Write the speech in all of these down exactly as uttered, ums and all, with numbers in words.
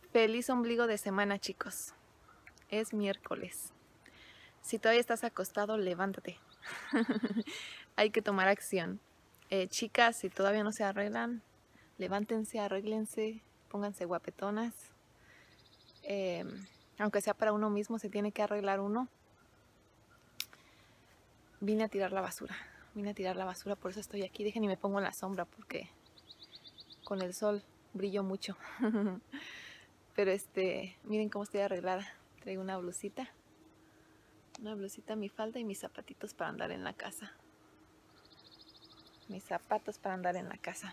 Feliz ombligo de semana, chicos. Es miércoles. Si todavía estás acostado, levántate. Hay que tomar acción. Eh, chicas, si todavía no se arreglan, levántense, arréglense, pónganse guapetonas. Eh, aunque sea para uno mismo, se tiene que arreglar uno. Vine a tirar la basura. Vine a tirar la basura, por eso estoy aquí. Dejen y me pongo en la sombra porque con el sol brillo mucho. Pero este, miren cómo estoy arreglada. Traigo una blusita. Una blusita, mi falda y mis zapatitos para andar en la casa. Mis zapatos para andar en la casa.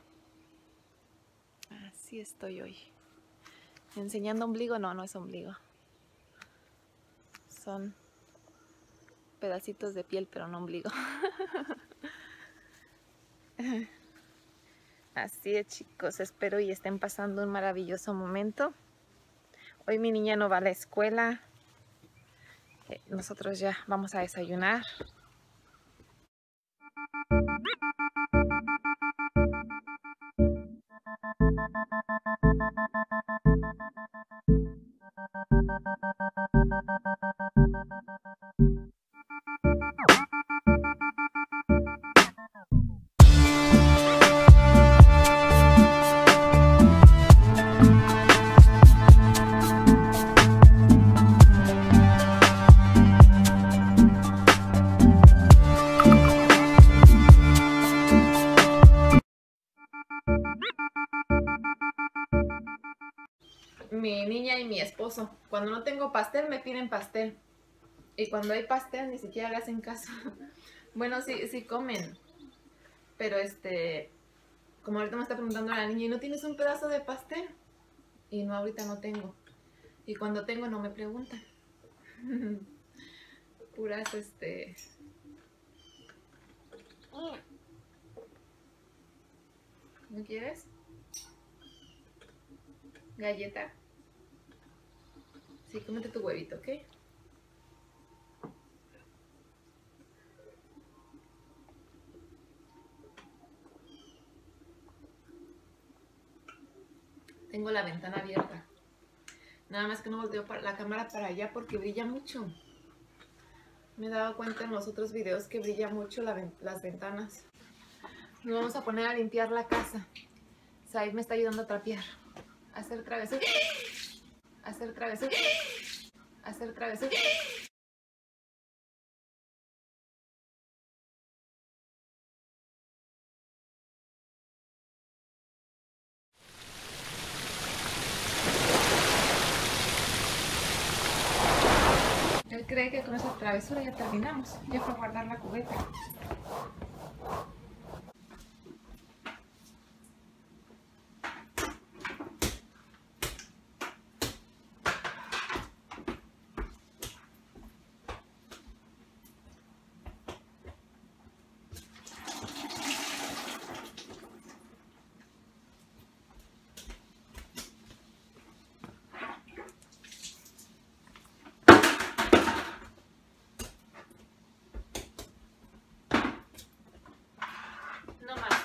Así estoy hoy. ¿Enseñando ombligo? No, no es ombligo. Son pedacitos de piel, pero no ombligo. Así es, chicos. Espero y estén pasando un maravilloso momento. Hoy mi niña no va a la escuela. Eh, nosotros ya vamos a desayunar. Mi niña y mi esposo, cuando no tengo pastel me piden pastel, y cuando hay pastel ni siquiera le hacen caso. Bueno, sí, sí comen, pero este, como ahorita me está preguntando la niña, ¿y no tienes un pedazo de pastel? Y no, ahorita no tengo, y cuando tengo no me preguntan. Puras este... ¿No quieres? ¿Galleta? Sí, cómete tu huevito, ¿ok? Tengo la ventana abierta. Nada más que no volteo para la cámara para allá porque brilla mucho. Me he dado cuenta en los otros videos que brilla mucho la, las ventanas. Nos vamos a poner a limpiar la casa. Said me está ayudando a trapear. A hacer travesuras. A hacer travesuras. A hacer travesuras. Él cree que con esa travesura ya terminamos. Ya fue a guardar la cubeta. No más.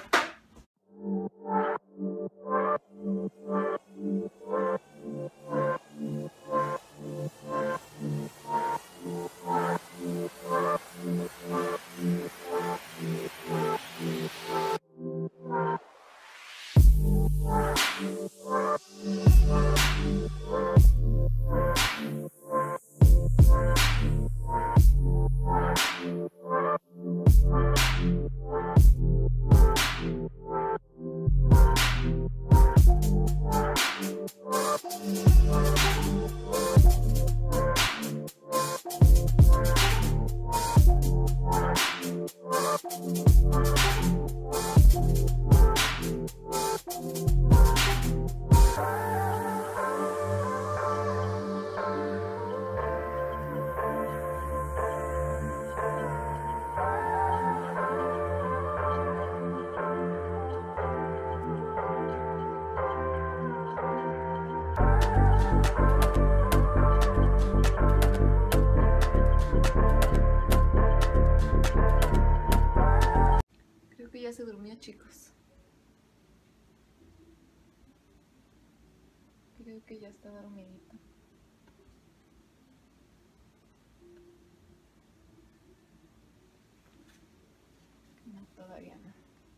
se durmió, chicos. Creo que ya está dormidito. No, todavía no.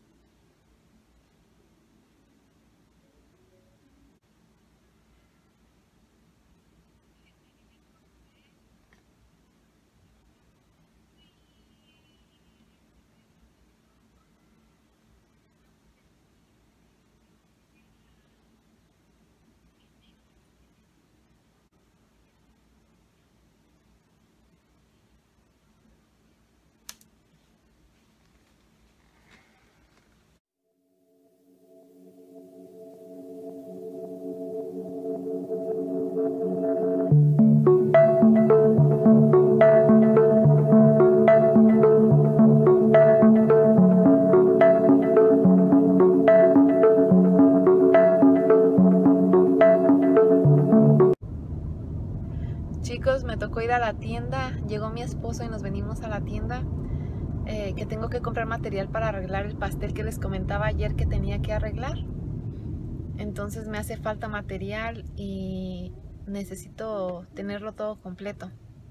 Chicos, me tocó ir a la tienda, llegó mi esposo y nos venimos a la tienda, eh, que tengo que comprar material para arreglar el pastel que les comentaba ayer que tenía que arreglar. Entonces me hace falta material y necesito tenerlo todo completo,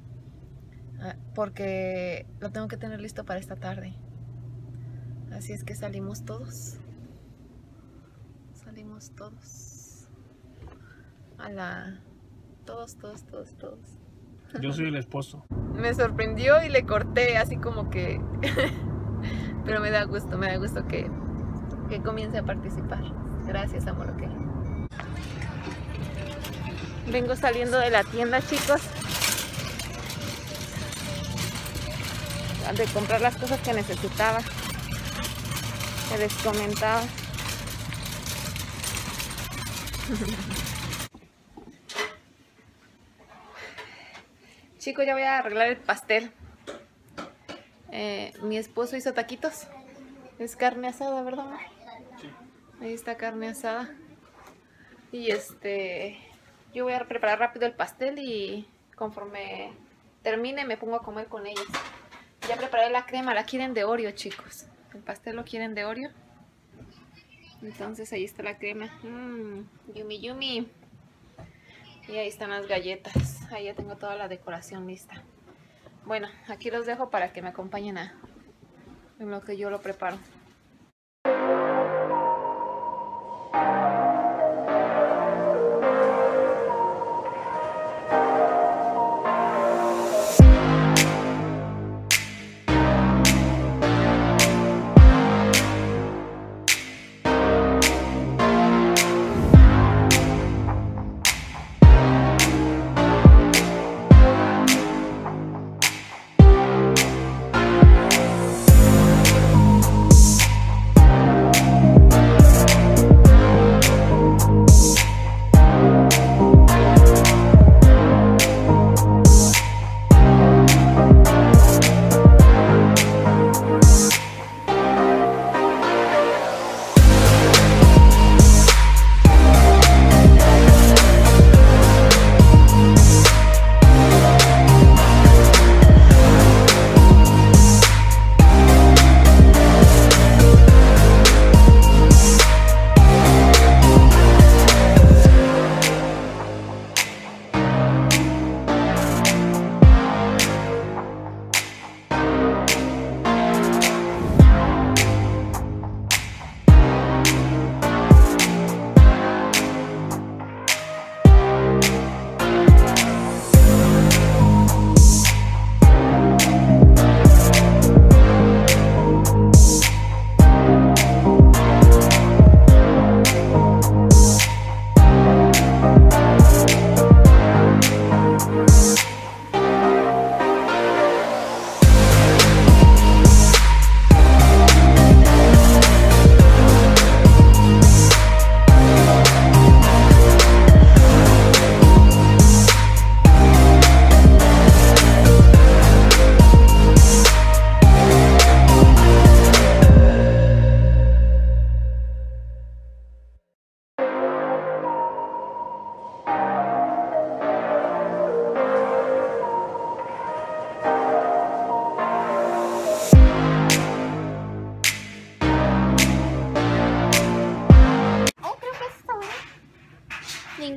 porque lo tengo que tener listo para esta tarde. Así es que salimos todos, salimos todos a la... Todos, todos, todos, todos. Yo soy el esposo. Me sorprendió y le corté así como que... Pero me da gusto, me da gusto que, que comience a participar. Gracias, amor, ok. Vengo saliendo de la tienda, chicos, de comprar las cosas que necesitaba, que les comentaba. Chicos, ya voy a arreglar el pastel. Eh, mi esposo hizo taquitos. Es carne asada, ¿verdad, amor? Sí. Ahí está carne asada. Y este... Yo voy a preparar rápido el pastel y conforme termine me pongo a comer con ellos. Ya preparé la crema, la quieren de Oreo, chicos. El pastel lo quieren de Oreo. Entonces ahí está la crema. Mmm, yumi yumi. Y ahí están las galletas. Ahí ya tengo toda la decoración lista. Bueno, aquí los dejo para que me acompañen a en lo que yo lo preparo.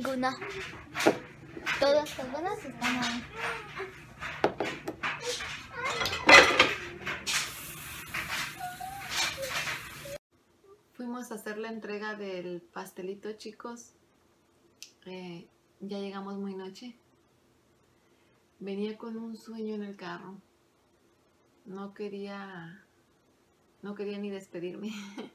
ninguna. Todas las buenas están ahí. Fuimos a hacer la entrega del pastelito, chicos. Eh, ya llegamos muy noche. Venía con un sueño en el carro. No quería, no quería ni despedirme.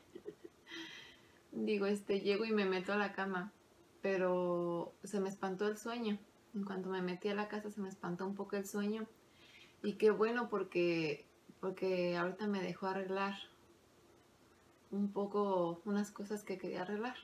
Digo, este, llego y me meto a la cama, pero se me espantó el sueño. En cuanto me metí a la casa se me espantó un poco el sueño. Y qué bueno porque, porque ahorita me dejó arreglar un poco unas cosas que quería arreglar.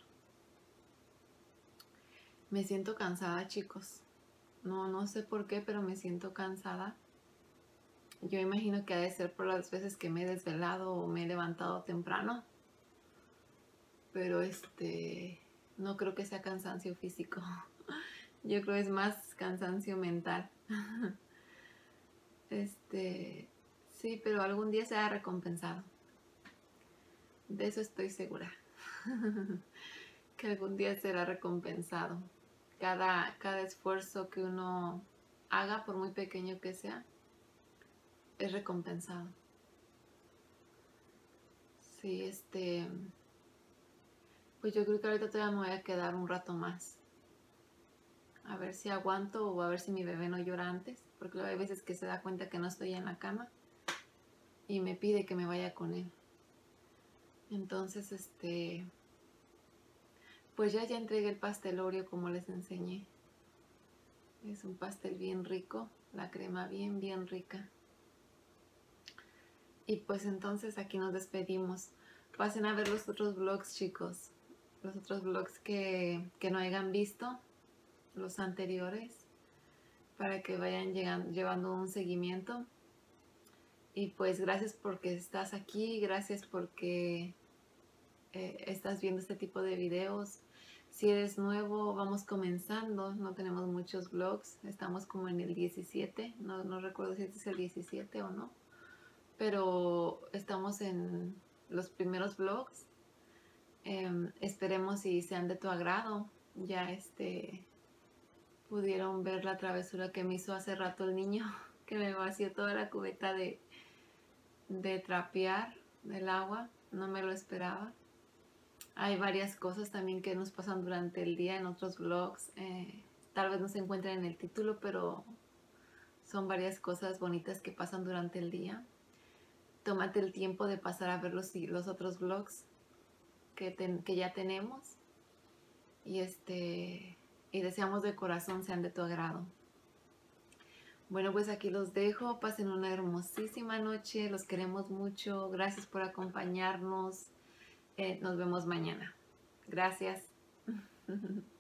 Me siento cansada, chicos. No, no sé por qué, pero me siento cansada. Yo imagino que ha de ser por las veces que me he desvelado o me he levantado temprano. Pero este, no creo que sea cansancio físico. Yo creo que es más cansancio mental. Este, sí, pero algún día será recompensado. De eso estoy segura. Que algún día será recompensado. Cada, cada esfuerzo que uno haga, por muy pequeño que sea, es recompensado. Sí, este, pues yo creo que ahorita todavía me voy a quedar un rato más. A ver si aguanto o a ver si mi bebé no llora antes. Porque luego hay veces que se da cuenta que no estoy en la cama y me pide que me vaya con él. Entonces, este, pues ya ya entregué el pastel Oreo como les enseñé. Es un pastel bien rico, la crema bien, bien rica. Y pues entonces aquí nos despedimos. Pasen a ver los otros vlogs, chicos. Los otros vlogs que, que no hayan visto, los anteriores, para que vayan llegando, llevando un seguimiento. Y pues gracias porque estás aquí, gracias porque eh, estás viendo este tipo de videos. Si eres nuevo, vamos comenzando, no tenemos muchos vlogs, estamos como en el diecisiete, no, no recuerdo si este es el diecisiete o no, pero estamos en los primeros vlogs. Eh, esperemos si sean de tu agrado. Ya este pudieron ver la travesura que me hizo hace rato el niño, que me vació toda la cubeta de, de trapear del agua, no me lo esperaba. Hay varias cosas también que nos pasan durante el día en otros vlogs. Eh, tal vez no se encuentren en el título, pero son varias cosas bonitas que pasan durante el día. Tómate el tiempo de pasar a ver los, los otros vlogs que, ten, que ya tenemos. Y, este, y deseamos de corazón sean de tu agrado. Bueno, pues aquí los dejo. Pasen una hermosísima noche. Los queremos mucho. Gracias por acompañarnos. Eh, nos vemos mañana. Gracias.